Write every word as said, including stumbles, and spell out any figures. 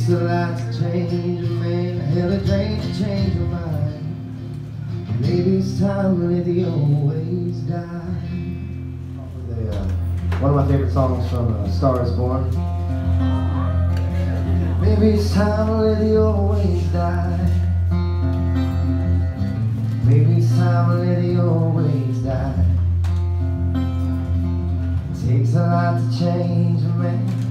Takes a lot to change a man, a hell of a drain to change your mind. Maybe it's time to let the old ways die. The, uh, one of my favorite songs from uh, Star Is Born. Maybe it's time to let the old ways die. Maybe it's time to let the old ways die. It takes a lot to change a man.